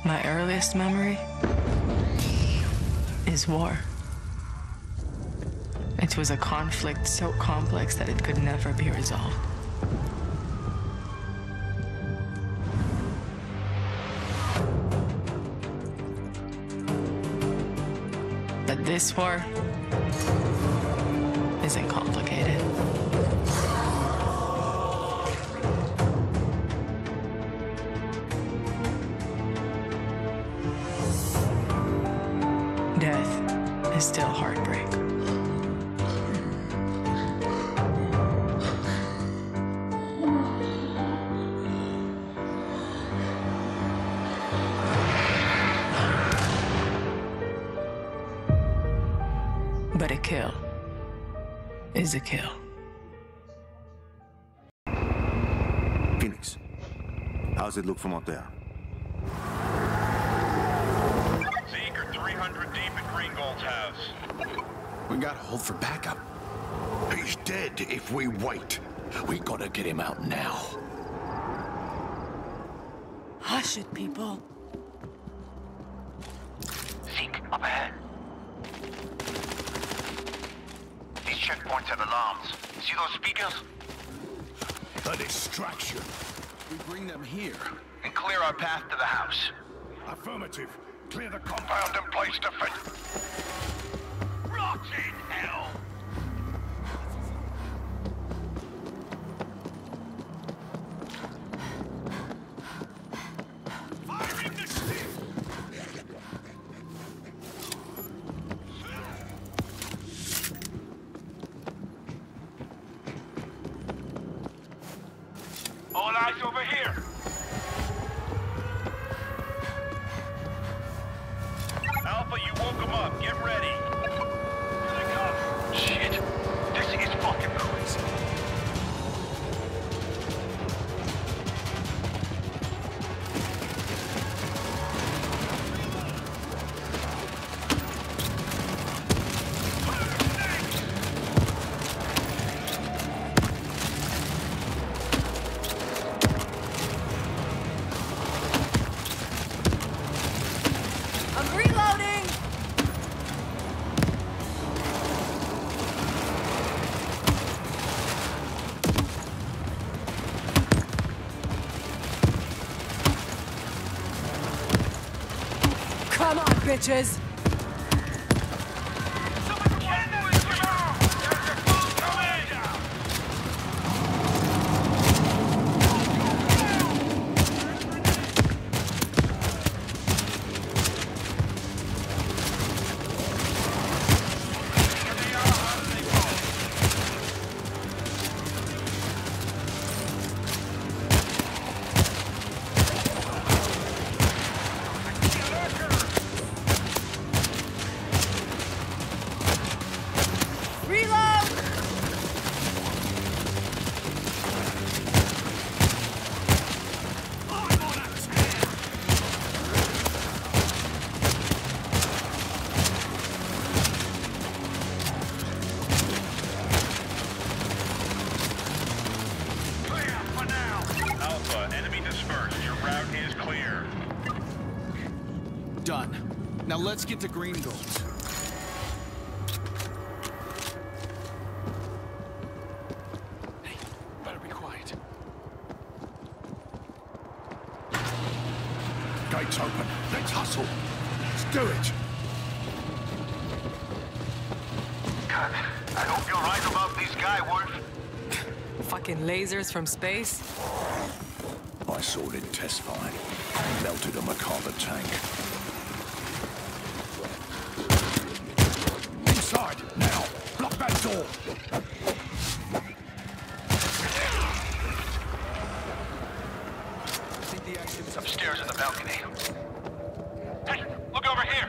My earliest memory is war. It was a conflict so complex that it could never be resolved. But this war isn't complicated. Death is still heartbreak. But a kill is a kill. Phoenix, how's it look from up there? Zeke are 300 deep at Greengold's house. We gotta hold for backup. He's dead if we wait. We gotta get him out now. Hush it, people. Zeke, up ahead. These checkpoints have alarms. See those speakers? A distraction. We bring them here. And clear our path to the house. Affirmative. Clear the compound and place defense. Rot in hell! Fire in the stick! All eyes over here. Alpha, you woke him up. Get ready. Here they come. Shit. This is fucking crazy. I'm reloading! Come on, bitches! Reload! Alpha, enemy dispersed. Your route is clear. Done. Now let's get to Greengold's. Hey, better be quiet. Gates open. Let's hustle. Let's do it. God, I hope you're right about this guy, Wolf. Fucking lasers from space? I saw it in test fire. Melted a Macabre tank. Inside, now! Block that door! I think the action's Upstairs in the balcony. Hey, look over here.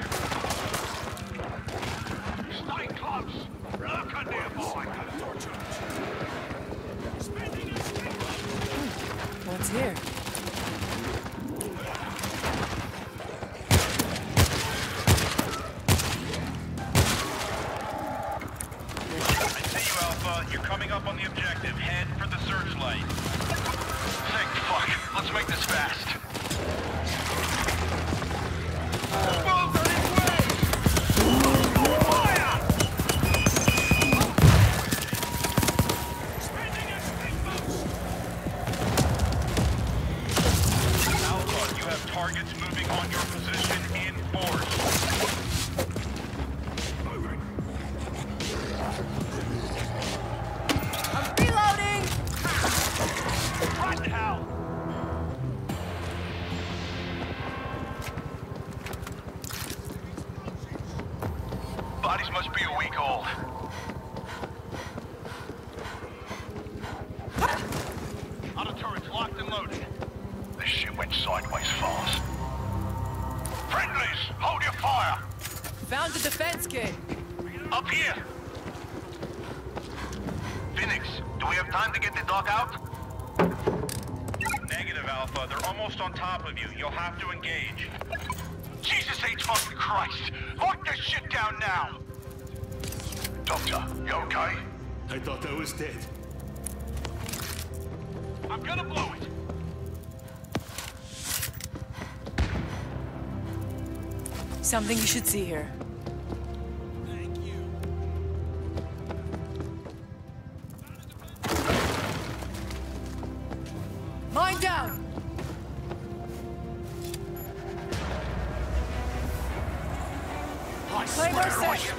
Stay close! Lurker nearby! What's here? I see you, Alpha. You're coming up on the objective. Head for the searchlight. Thank fuck. Let's make this fast. Bombs on its way! Fire! Spending a stick boost! Alpha, you have targets moving on your position in force. Moving. I'm reloading! What the hell? Bodies must be a week old. Auto turrets locked and loaded. This shit went sideways fast. Friendlies, hold your fire! Found the defense kit. Up here! Phoenix, do we have time to get the dog out? Negative, Alpha. They're almost on top of you. You'll have to engage. Jesus H. fucking Christ! Lock this shit down now! Doctor, you okay? I thought I was dead. I'm gonna blow it! Something you should see here. Thank you. Mine down! Claymore set!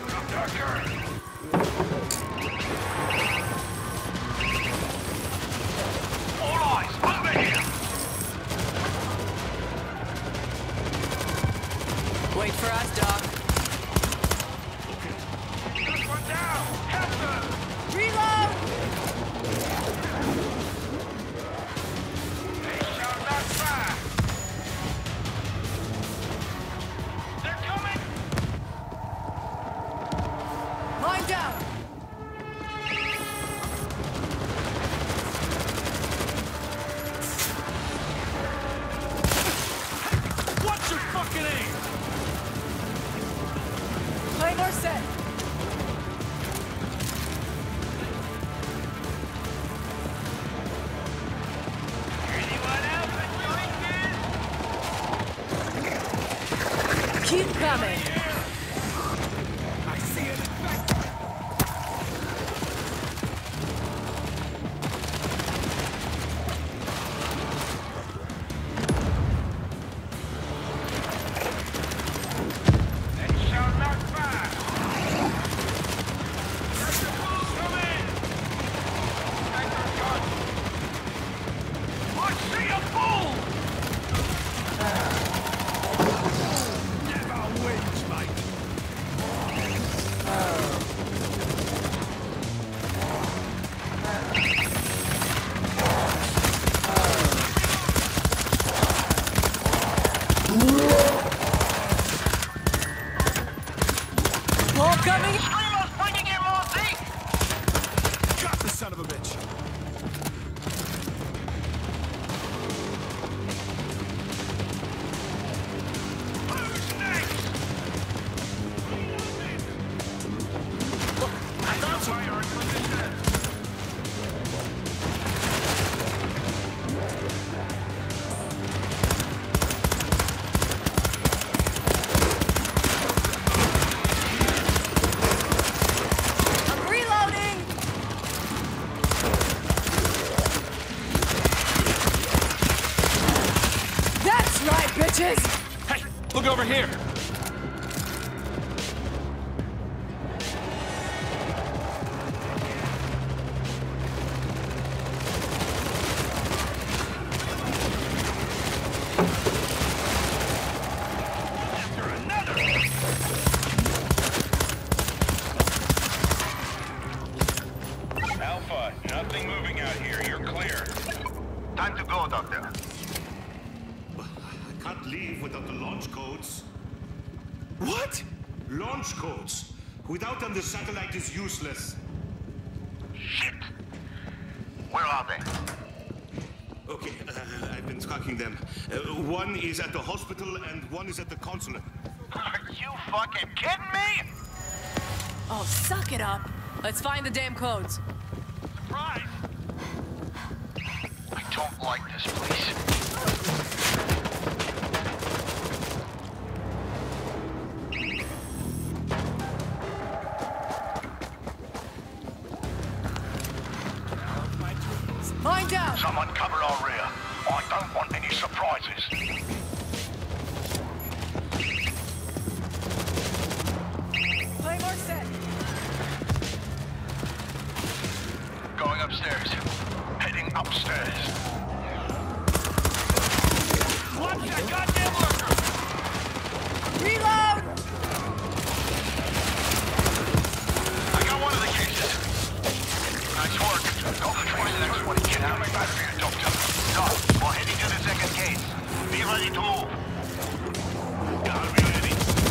All eyes, over here! Wait for us, Doc. This one down! Captain! Reload! They shall not fire! They're coming! Mine down! What's your fucking aim? Claymore set! Anyone else enjoying this? Keep coming! I see it! They shall not fire! Let the fools come in! Take their guns! I see a fool! Never wins, mate! More coming! Screamer's bringing in more deep! Got the son of a bitch. Who's next? I got fire in position! I'm reloading! That's right, bitches! Hey, look over here. After another! Alpha, nothing moving out here. You're clear. Time to go, Doctor. I can't leave without the launch codes. What? Launch codes. Without them, the satellite is useless. Shit! Where are they? Okay, I've been tracking them. One is at the hospital and one is at the consulate. Are you fucking kidding me? Oh, suck it up. Let's find the damn codes. Surprise! I don't like this place. Mine down! Someone cover our rear. I don't want any surprises. Claymore set! Going upstairs. Heading upstairs. Watch that goddamn lurker! Reload! I got one of the cases. Nice work. Go for the next one. Get out of back for you, Doctor. Doc, we're heading to the second case. Be ready to move. I'll be ready.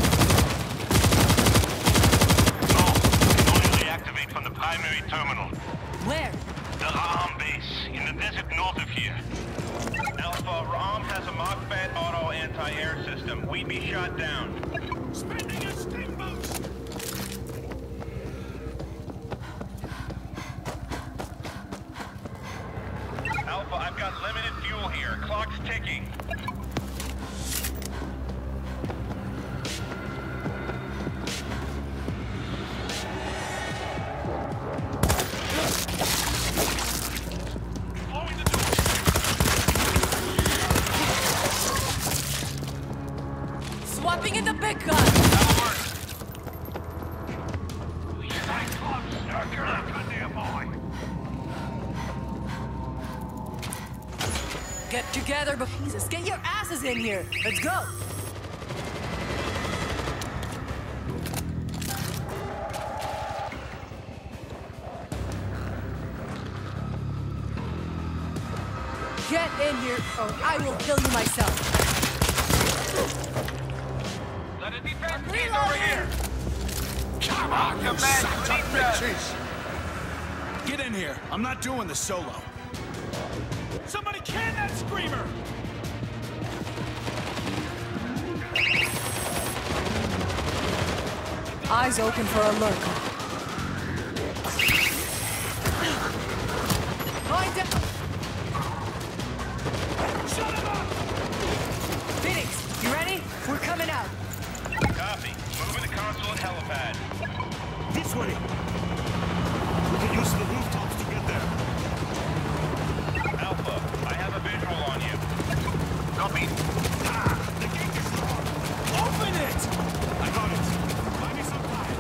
No, we can only reactivate from the primary terminal. Where? The Ra'am base, in the desert north of here. Alpha, Ra'am has a Mach-Bat auto anti-air system. We'd be shot down. Spending a steamboat! Alpha, I've got limited fuel here. Clock's ticking. Blowing the door! Swapping in the big gun! That'll work. Stay close, Lurker nearby. Get together, but Jesus, get your asses in here! Let's go! Get in here, or I will kill you myself! Let it defend. Reloading! He's over here. Come on, you sons of bitches! Get in here. I'm not doing this solo. Somebody can that screamer! Eyes open for a lurker. Line down! Shut him up! Phoenix, you ready? We're coming out. Copy. Moving the console at helipad. This way. We can use the rooftops to get there. Alpha, I have a visual on you. Copy. The gate is locked. Open it! I got it. Buy me some time.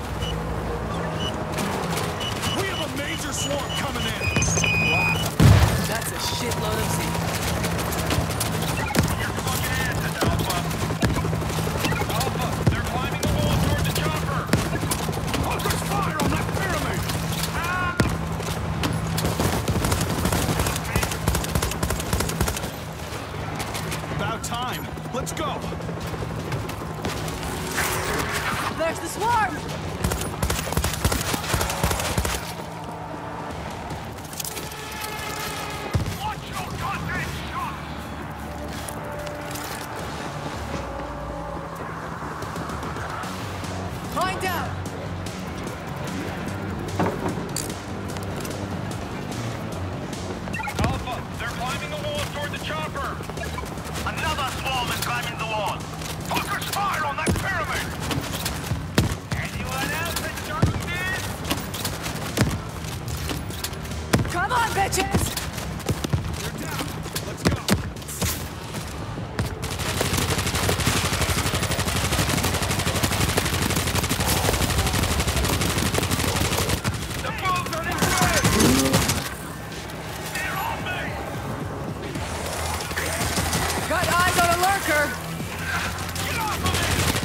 We have a major swarm coming in. That's a shitload of zinc. You're fucking asses, Alpha. Alpha, they're climbing the wall toward the chopper. Focus fire on that pyramid! About time. Let's go. There's the swarm! Watch your goddamn shots! Line down! Alpha, they're climbing the wall toward the chopper. Another swarm is climbing the wall. Focus fire on that pyramid! Anyone else interested? Come on, bitches! They're down. Let's go. The fools are inside! They're on me! Got eyes on a lurker! Get off of me!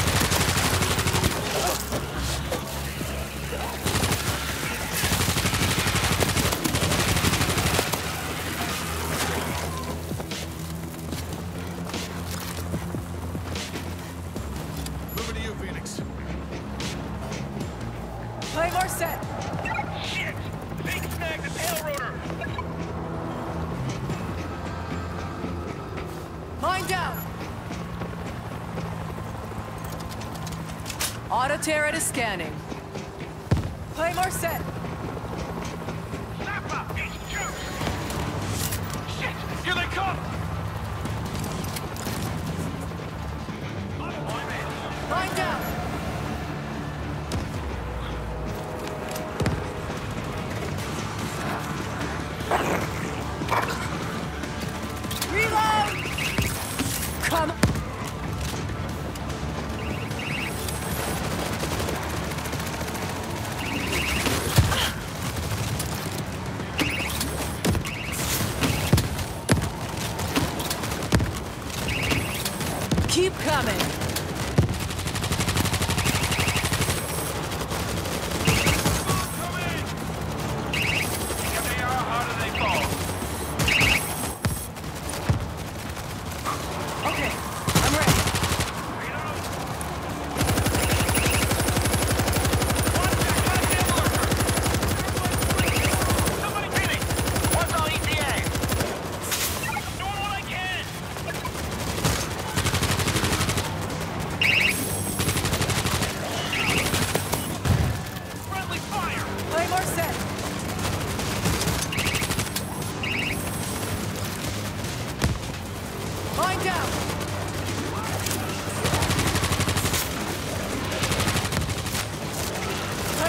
Moving to you, Phoenix. Claymore set! Shit! Big snag the tail rotor! Line down! Auto turret is scanning. Claymore set! Zappa! It's juice! Shit! Here they come! Line down!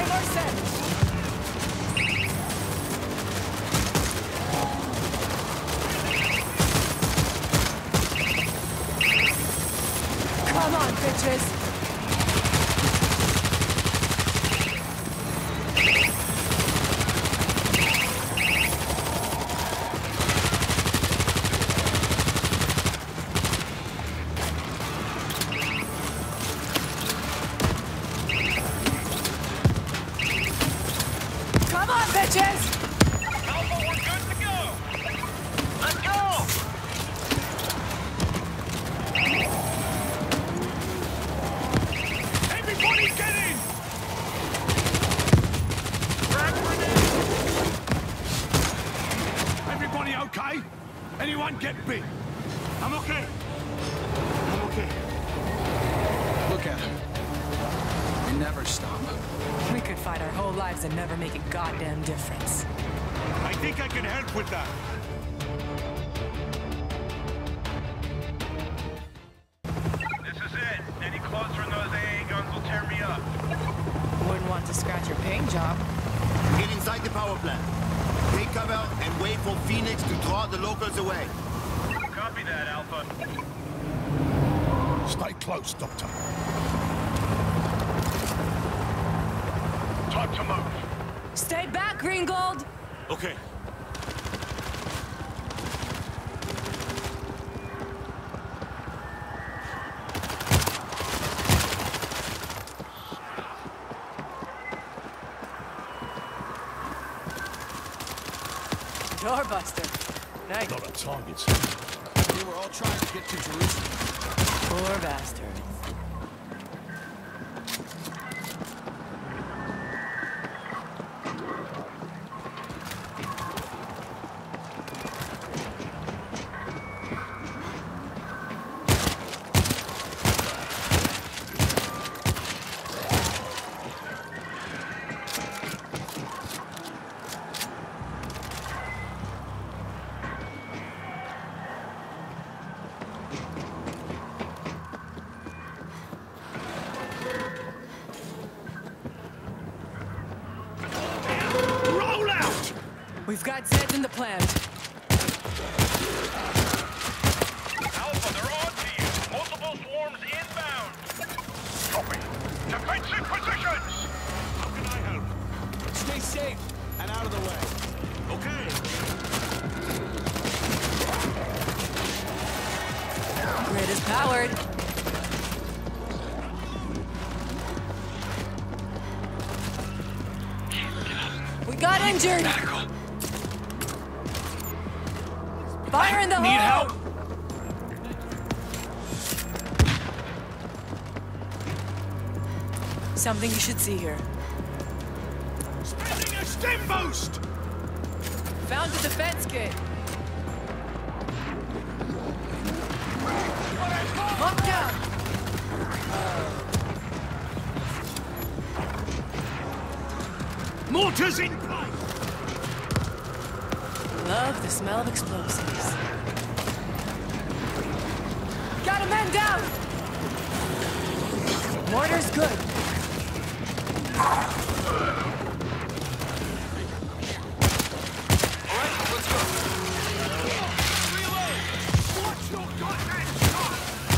way more sense. Come on, bitches! Come on, bitches! Alpha, we're good to go! Let's go! Everybody get in! Everybody okay? Anyone get bit? I'm okay. I'm okay. Look at him. They never stop. We could fight our whole lives and never make a goddamn difference. I think I can help with that. This is it. Any closer and those AA guns will tear me up. Wouldn't want to scratch your paint job. Get inside the power plant. Take cover and wait for Phoenix to draw the locals away. Copy that, Alpha. Stay close, Doctor. Time to move. Stay back, Green Gold! Okay. Doorbuster. Nice. Lot of targets. They were all trying to get to Jerusalem. Poor bastards. Roll out! We've got Zeds in the plant. Alpha, they're on to you. Multiple swarms inbound. Copy. Defensive positions! How can I help? Stay safe and out of the way. Okay. Grid is powered. We got injured! Fire in the hole! Need help? Something you should see here. Spending a stim boost! Found a defense kit. Lock down! Mortars in place! Love the smell of explosives. Got a man down! Mortar's good. Watch your goddamn shot!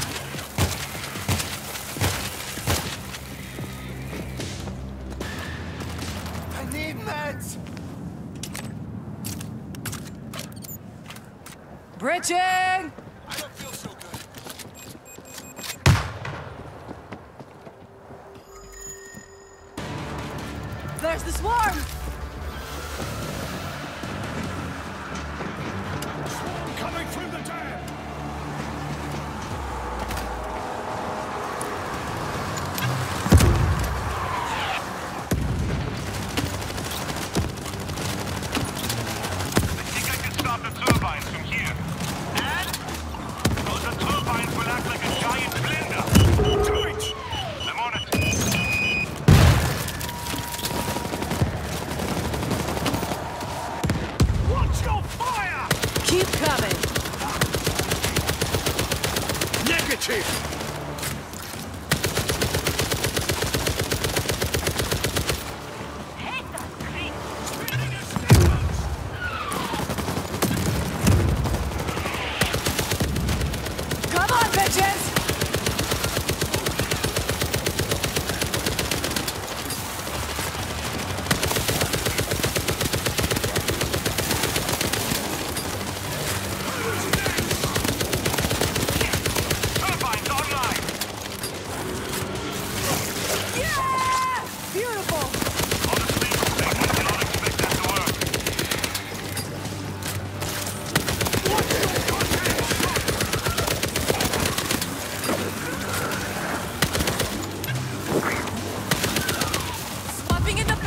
I need meds! Bridging! I don't feel so good. There's the swarm! Coming through the dam! I think I can stop the turbines from here. And those turbines will act like a giant blender. Do it! I'm on it. Watch your fire! Keep coming! Negative!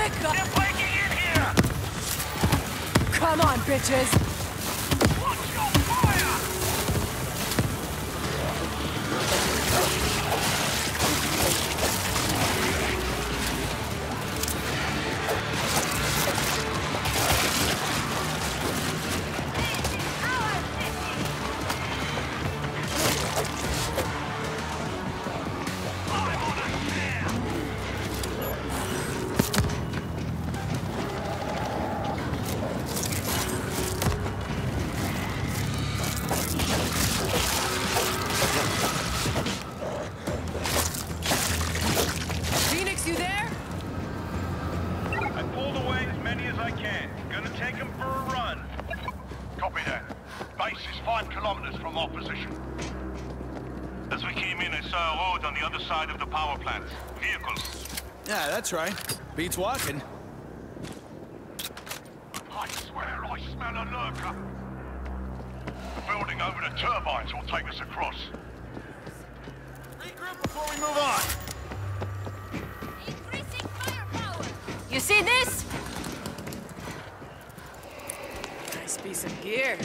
America! They're breaking in here! Come on, bitches! Watch your fire! Phoenix, you there? I pulled away as many as I can. Gonna take them for a run. Copy that. Base is 5 kilometers from our position. As we came in, I saw a road on the other side of the power plant. Vehicles. Yeah, that's right. Beats walking. I swear I smell a lurker. The building over the turbines will take us across. Regroup before we move on. Increasing firepower. You see this? Nice piece of gear.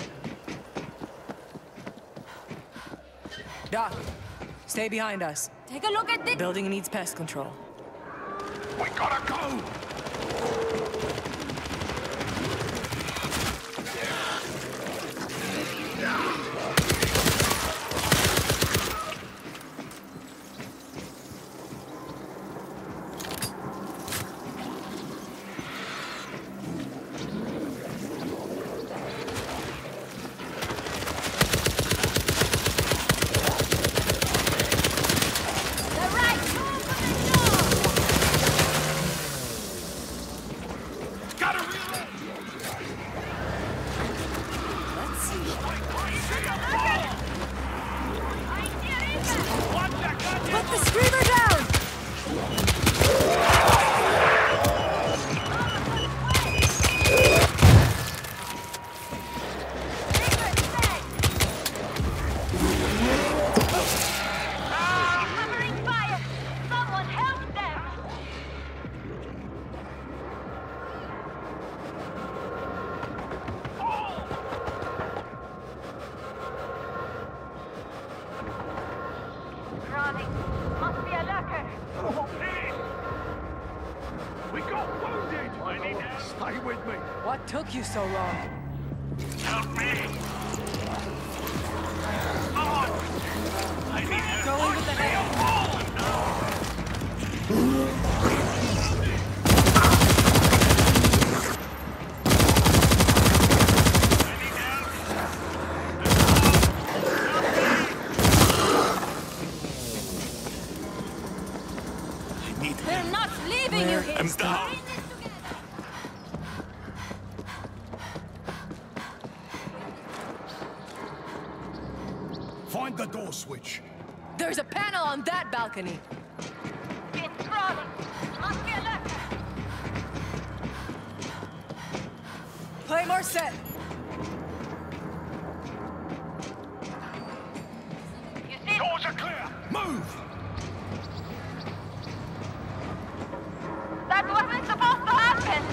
Doc, stay behind us. Take a look at this. Building needs pest control. We gotta go! The right. Open the door. Gotta reload! Let's see. Put the screamer down! Covering fire. Someone help them. Running. Must be a lurker. We got wounded! I need help. Stay with me. What took you so long? Help me! Come on! I need help. Go in with the hand. They're not leaving you here. I'm down. Find the door switch. There's a panel on that balcony. It's crawling. Must be a lurker. Play more set. You see? Doors are clear. Move! That wasn't supposed to happen.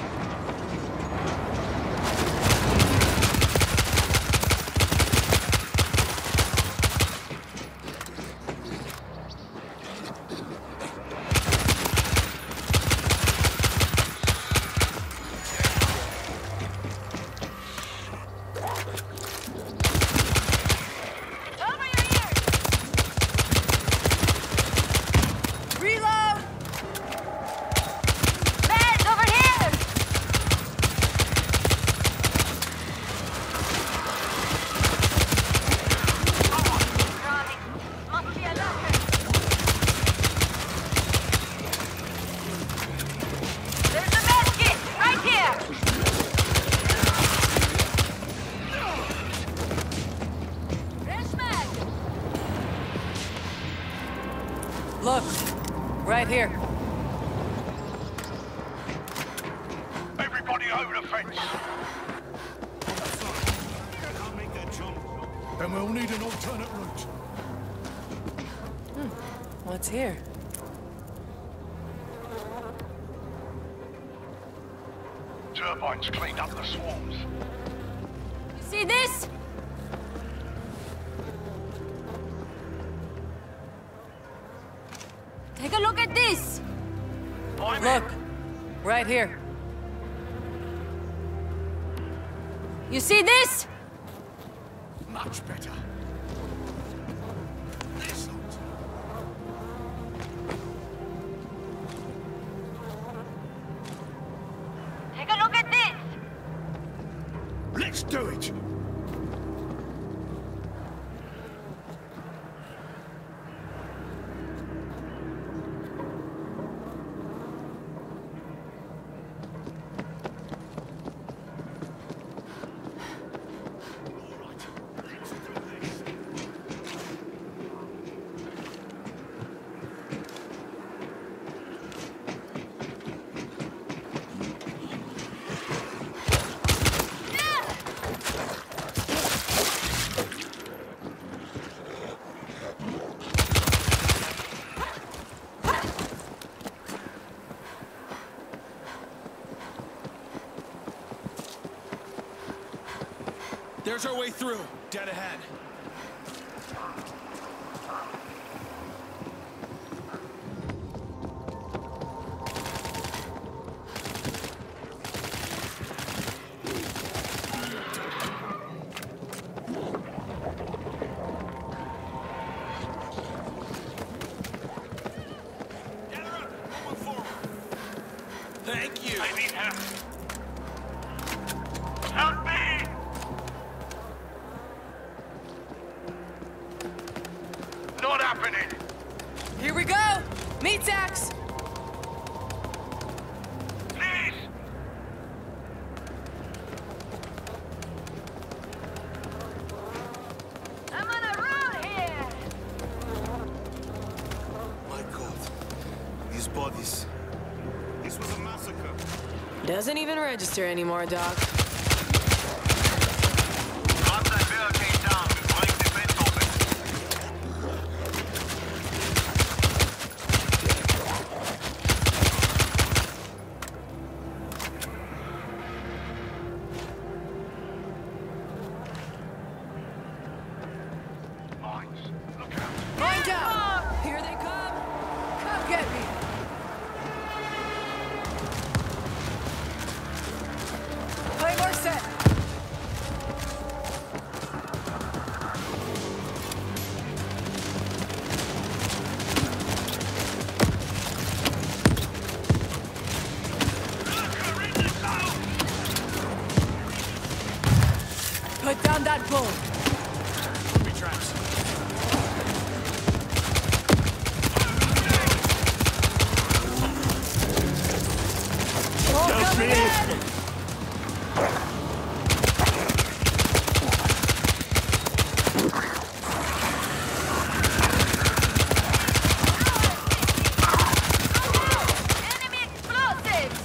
Over your ears. Reload! Beds over here. Running. Must be a lurker. There's a med kit right here. Fresh mag. Look, right here. Everybody over the fence. I'll make that jump. Then we'll need an alternate route. What's here? turbines cleaned up the swarms. You see this? Take a look at this! Look, right here. You see this? Much better. Take a look at this! Let's do it. There's our way through. Dead ahead. Thank you. I need help. Help me! Not happening! Here we go! Meat sacks! Please! I'm on a roll here! My God. These bodies. This was a massacre. Doesn't even register anymore, Doc. Once that barricade down, we break the vent open. Mines. Look out. Mine down! Here they come! Come get me! Play more set! Put down that bull! Be traps. Oh, coming in! Enemy explosives!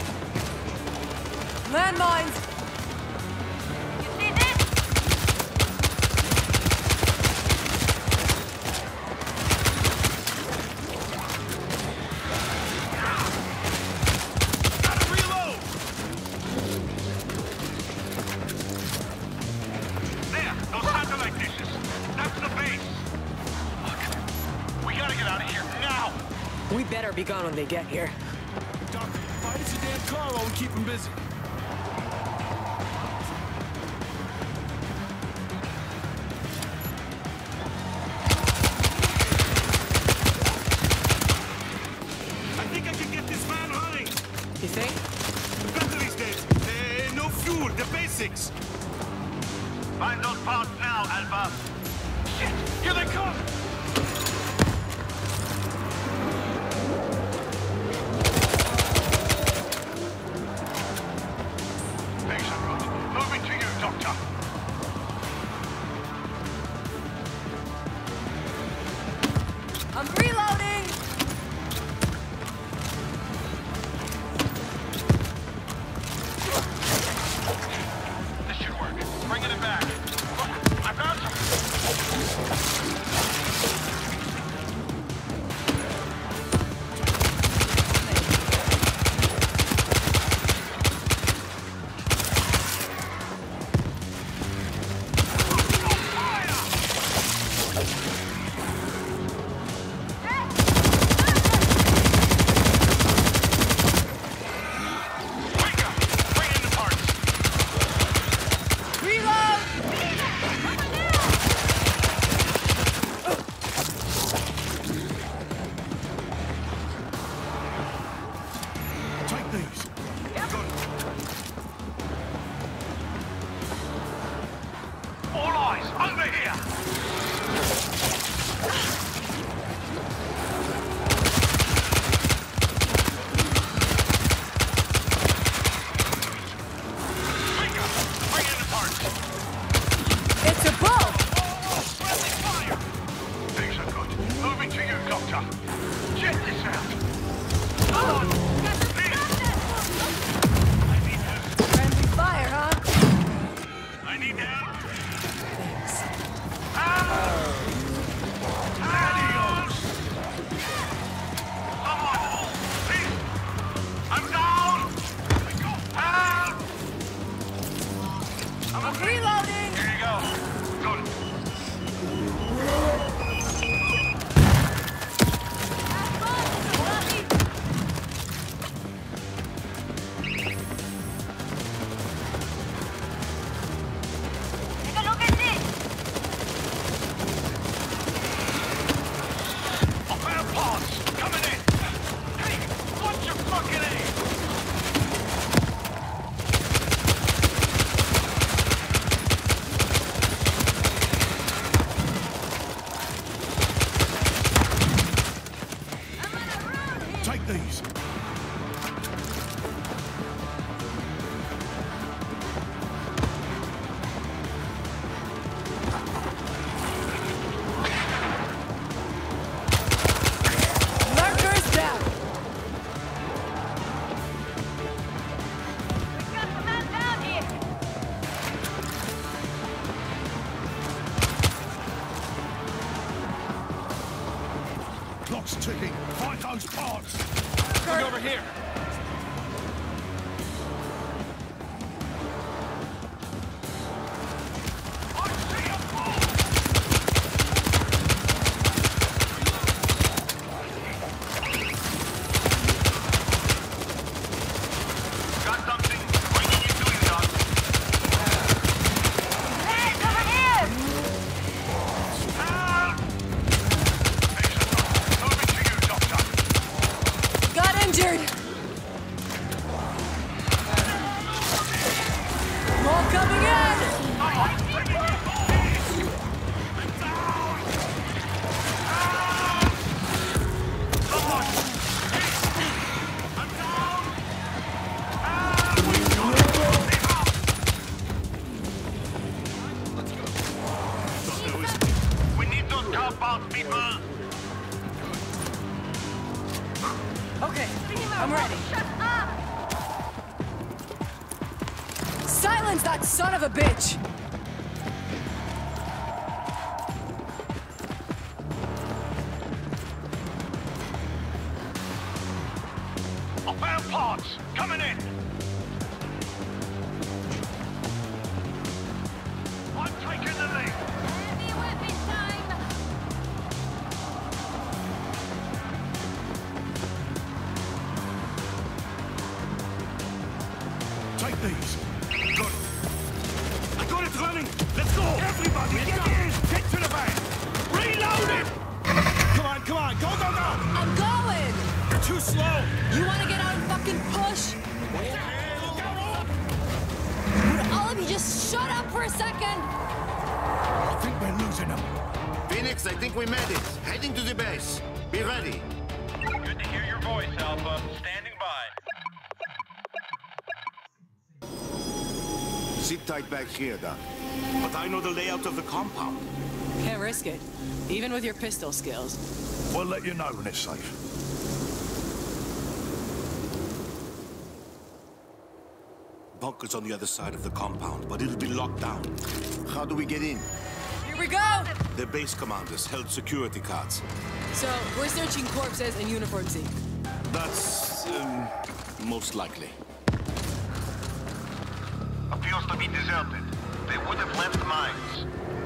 Landmines! You see this? There! Those satellite dishes! That's the base! We gotta get out of here now! We better be gone when they get here. Doc, fight us a damn car while we keep them busy. I think I can get this van running. You think? The battery's dead. No fuel. The basics. Find those parts now, Alpha. Shit! Here they come! Excellent. Moving to you, Doctor. I'm reloading! This should work. Bringing it back. Look, I found some. Take these. All eyes, over here! Bring in the parts. It's a boat! Friendly fire! Things are good. Moving to you, Doctor. Check this out. Come on! Friendly fire, huh? I need help. Adios! Come on. Please. I'm down. Help. I'm reloading! Here you go. Good. Take a look at this. I found parts. Coming in. Hey, watch your fucking aim. Take these. Marker's down! We've got a man down here. Clock's ticking. Find those parts. Look over here. I see a ball. Got something. Bringing you to you, Doc. Hands over here. Moving to you, Doctor. Got injured! More coming in! We need those compounds, people. Okay, I'm ready. Shut up. Silence that son of a bitch! I found parts. Coming in. I'm taking the lead. Heavy weapon time. Take these. Good. I got it running. Let's go. Everybody, get in. Get to the van. Reload it. Come on, come on. Go, go, go! I'm going! You're too slow. You wanna get out and fucking push? Would all of you just shut up for a second? I think we're losing them. Phoenix, I think we made it. Heading to the base. Be ready. Good to hear your voice, Alpha. Standing by. Sit tight back here, Doc. But I know the layout of the compound. Can't risk it, even with your pistol skills. We'll let you know when it's safe. Bunker's on the other side of the compound, but it'll be locked down. How do we get in? Here we go! The base commanders held security cards. So, we're searching corpses and Uniform Z. That's, most likely. Appears to be deserted. They would have left mines.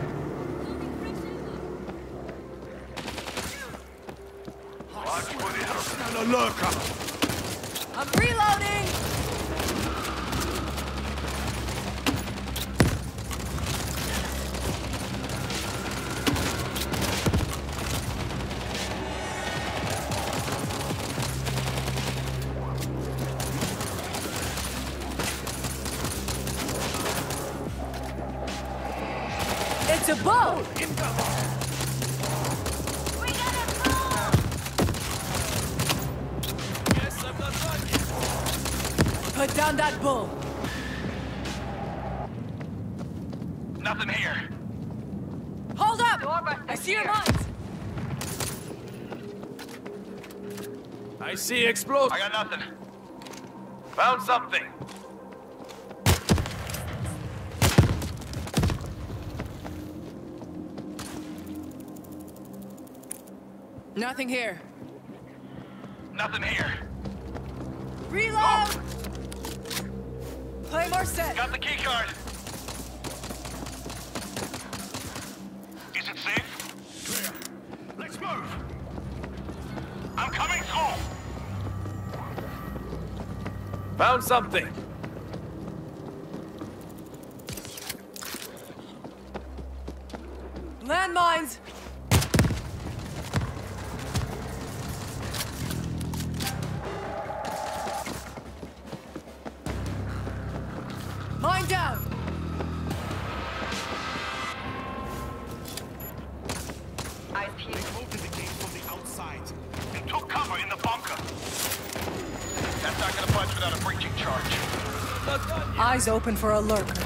I've put it up. And a lurker. I'm reloading! It's a bow! We got a bull! Yes, I'm not done yet. Put down that bull! Nothing here. Hold up! Doorbuster I see your here. mines! I see explosives. I got nothing. Found something. Nothing here. Nothing here. Reload! Claymore set! Got the key card. Is it safe? Clear. Let's move. I'm coming through. Found something. Landmines! Mine down! Eyes here. Open the gate from the outside. They took cover in the bunker. That's not gonna budge without a breaching charge. Not done yet. Eyes open for a lurker.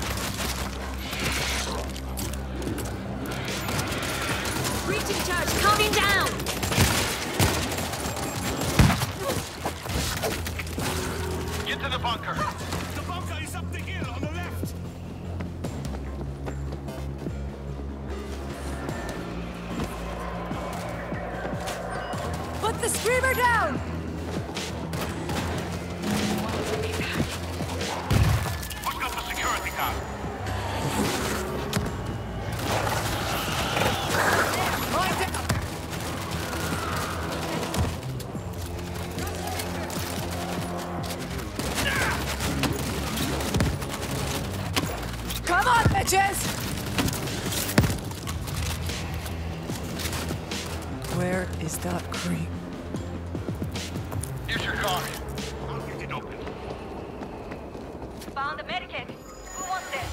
Breaching charge coming down! Get to the bunker. The bunker is up the hill on the left. Put the screamer down! Who's got the security card? Mine down! Come on, bitches! Where is that creep? Here's your car. I'll get it open. Found a medikit. Who wants it?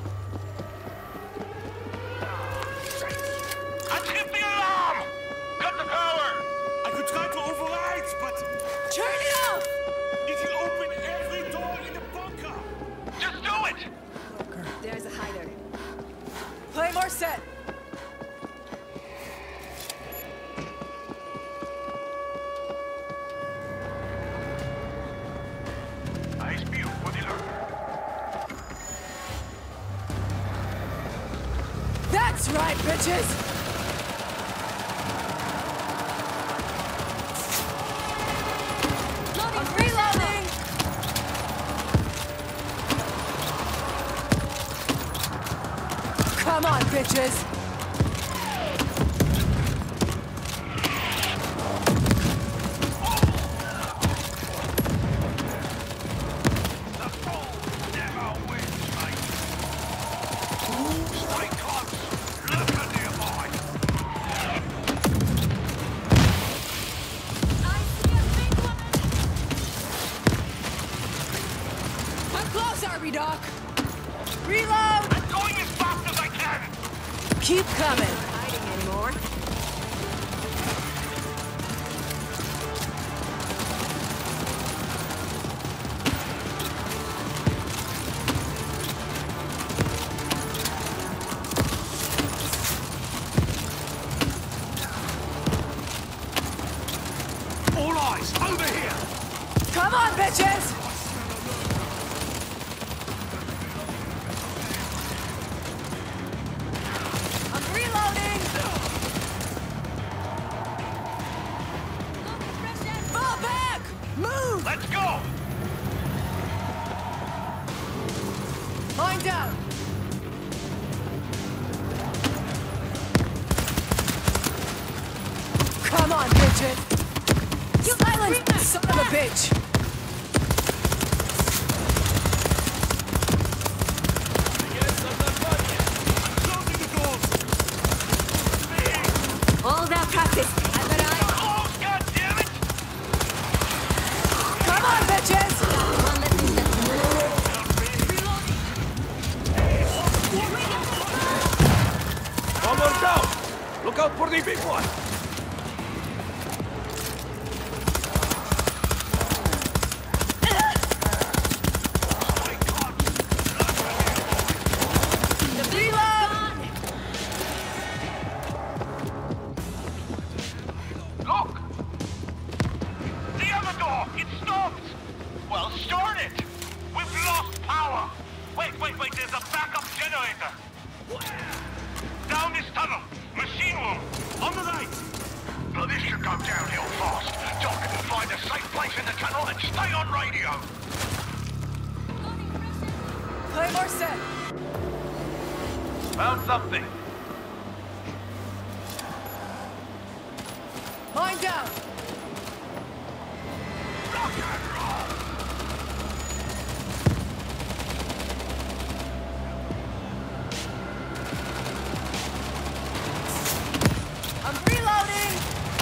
I tripped the alarm! Cut the power. I could try to override, but Turn it off! it will open every door in the bunker. Just do it. There's a hider. Claymore set! Eyes peeled for the lurker. That's right, bitches! I'm reloading! Come on, bitches! The fool never wins, mate. Stay close. Look at nearby. I see a big one! I'm close, Arby Doc! Reload! I'm going as fast as I can! Keep coming! Hiding anymore. All eyes, over here. Come on, bitches! I'm reloading! Fall back! Move! Let's go! Mine down! Come on, bitches! You silence, son of a bitch! Yes, I'm not done yet. Closing the doors. All that practice. I've got eyes. Oh, God damn it! Come on, bitches! One less thing that's reloading. Look! The other door! It stopped! Well, start it! We've lost power! Wait, there's a backup generator! Down this tunnel! Machine room! On the right! But this should go downhill fast. Doc, find a safe place in the tunnel and stay on radio! Claymore set. Found something. Mine down. Rock and roll! I'm reloading.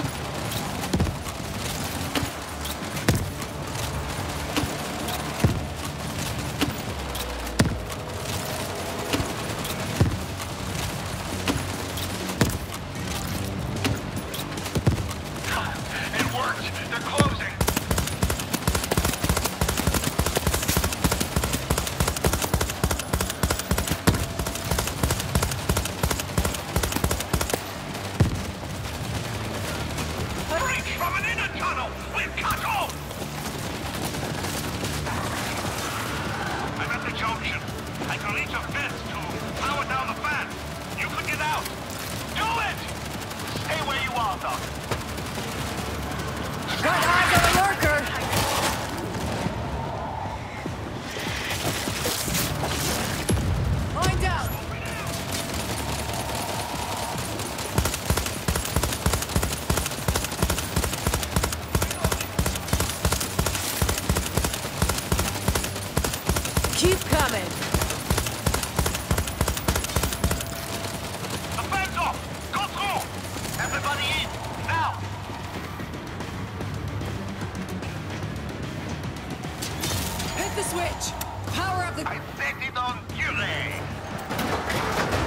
It worked! They're closing! Breach from an inner tunnel! We're cut off! I'm at the junction. I can reach a fence to power down the fan. You can get out. Do it! Stay where you are, Doc. Got eyes on the lurker. Mine down. Keep coming. The fan's off. Go through. Everybody in, now! Hit the switch. Power up the... I set it on Fury!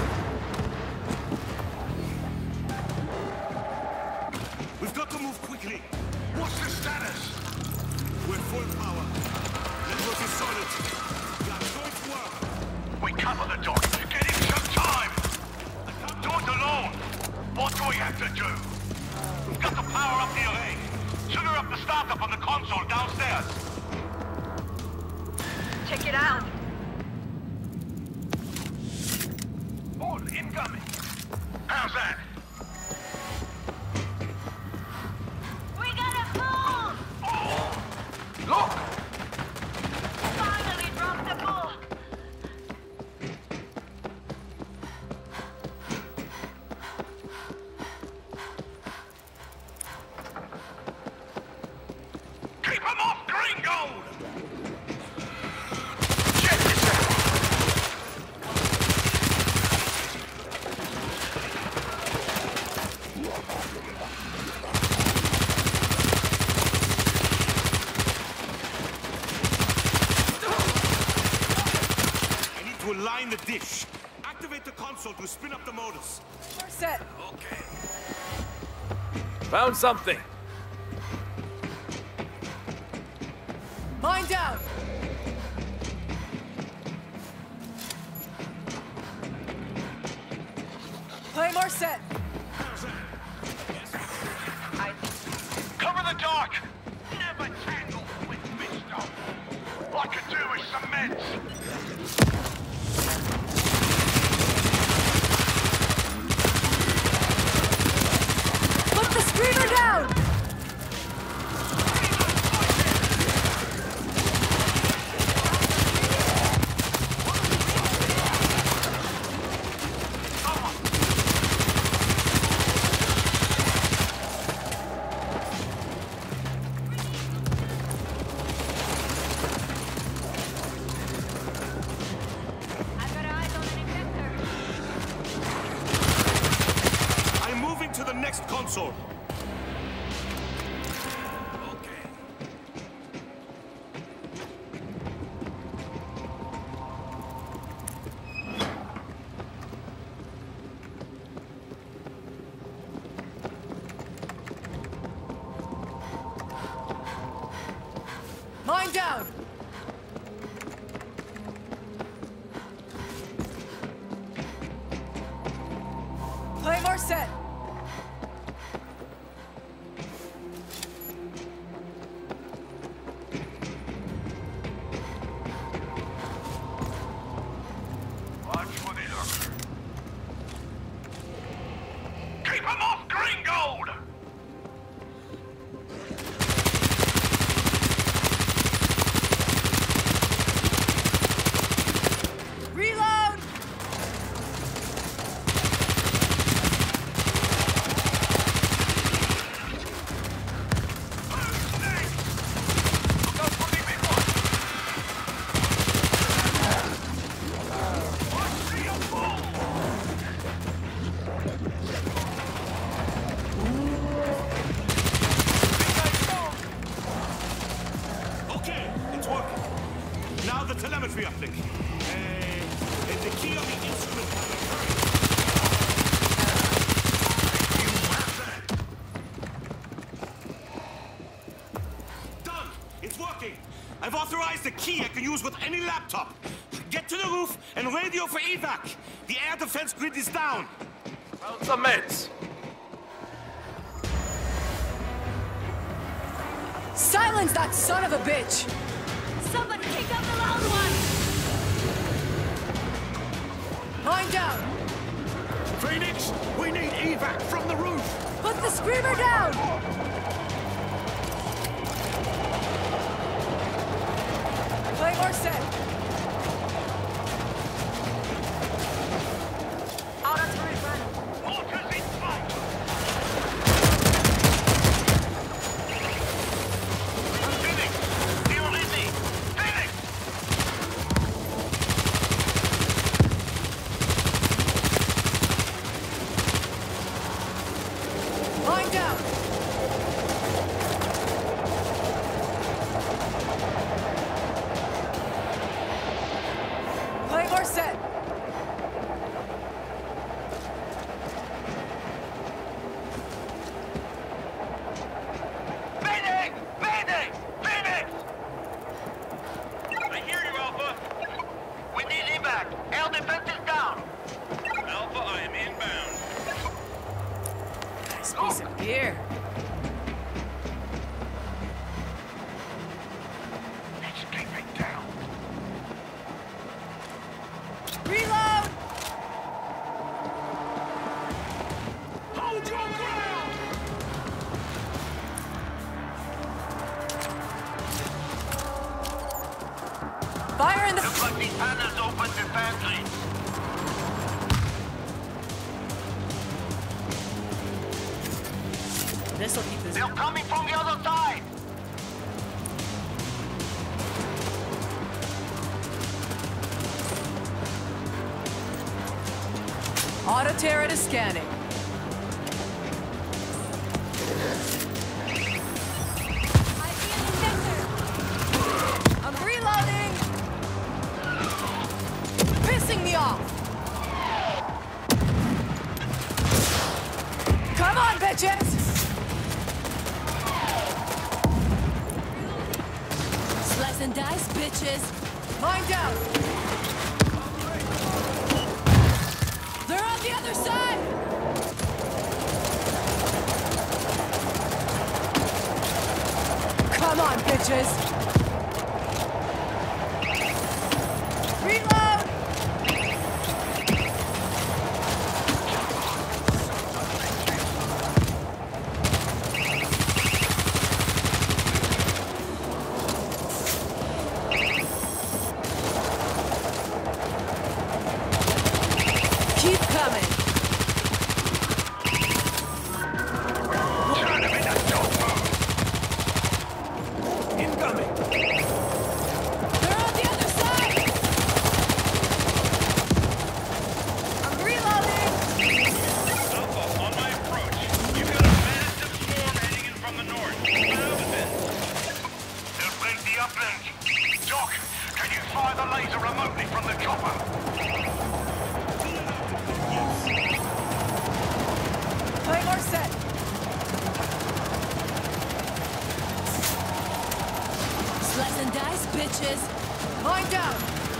We've got to move quickly. What's the status? We're full power. Network is solid. Yeah, go to work. We cover the dock. Get him some time! Do it alone. What do we have to do? We've got to power up the array. Trigger up the startup on the console downstairs. Check it out. All incoming! How's that? We gotta move! Look! Finally dropped the ball. Keep him off, Green Gold! Check this out! I need to align the dish. Activate the console to spin up the motors. We're set. Found something. Mine down. Claymore set. Cover the dock! Never tangle with Misto! All I could do is cement! Put the screamer down. Now the telemetry uplink. And the key on the instrument panel. Done! It's working! I've authorized a key I can use with any laptop. Get to the roof and radio for evac. The air defense grid is down. Found some meds. Silence that son of a bitch! Somebody kick out the loud one! Mine down! Phoenix, we need evac from the roof! Put the screamer down! Claymore set! Out of turret. Mortars in flight! Phoenix! Still with me! Phoenix! Mine down! Claymore set! Mayday! Mayday! Phoenix! I hear you, Alpha. We need evac. Air defense is down. Alpha, I am inbound. Nice piece of gear. Let's keep it down. Reload! Hold your ground! Fire in the... Looks like these panels open to pantry. This'll keep this... They're coming from the other side. Auto turret is scanning. I see an injector! I'm reloading! Pissing me off! Come on, bitches! Slice and dice, bitches! Mine down! They're on the other side! Come on, bitches! Reload! Keep coming! Incoming! They're on the other side! I'm reloading! Alpha, on my approach. You've got a massive storm heading in from the north. They'll break the uplink. Doc, can you fire the laser remotely from the chopper? Claymore set! Slice and dice, bitches! Mine down!